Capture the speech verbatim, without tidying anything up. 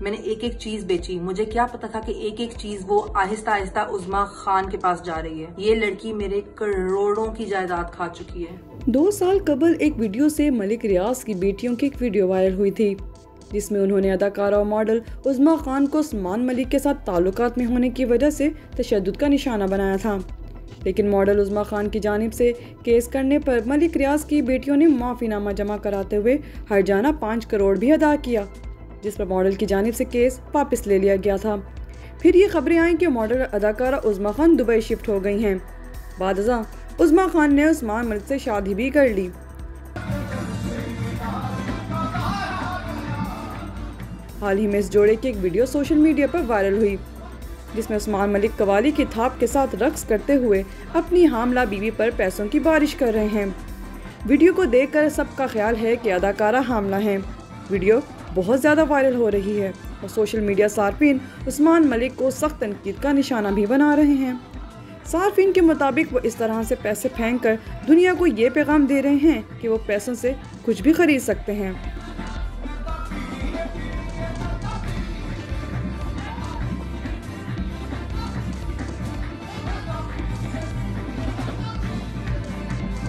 मैंने एक एक चीज बेची। मुझे क्या पता था कि एक एक चीज वो आहिस्ता आहिस्ता उज़्मा खान के पास जा रही है। ये लड़की मेरे करोड़ों की जायदाद खा चुकी है। दो साल कबल एक वीडियो से मलिक रियाज की बेटियों की एक वीडियो वायरल हुई थी, जिसमें उन्होंने अदाकारा और मॉडल उज़्मा खान को उस्मान मलिक के साथ ताल्लुकात में होने की वजह से तशद्दुद का निशाना बनाया था। लेकिन मॉडल उज़्मा खान की जानिब से केस करने पर मलिक रियाज की बेटियों ने माफ़ीनामा जमा कराते हुए हर्जाना पाँच करोड़ भी अदा किया, जिस पर मॉडल की जानिब से केस वापस ले लिया गया था। फिर ये खबरें आईं कि मॉडल अदाकारा उज़्मा खान दुबई शिफ्ट हो गई हैं। बादशाह उज़्मा खान ने उस्मान मलिक से शादी भी कर ली। हाल ही में इस जोड़े की एक वीडियो सोशल मीडिया पर वायरल हुई, जिसमें उस्मान मलिक कवाली की थाप के साथ रक्स करते हुए अपनी हामला बीवी पर पैसों की बारिश कर रहे हैं। वीडियो को देखकर सबका ख्याल है कि अदाकारा हामला हैं। वीडियो बहुत ज़्यादा वायरल हो रही है और सोशल मीडिया सार्फिन उस्मान मलिक को सख्त तनकीद का निशाना भी बना रहे हैं। सार्फिन के मुताबिक वो इस तरह से पैसे फेंक कर दुनिया को ये पैगाम दे रहे हैं कि वो पैसों से कुछ भी खरीद सकते हैं।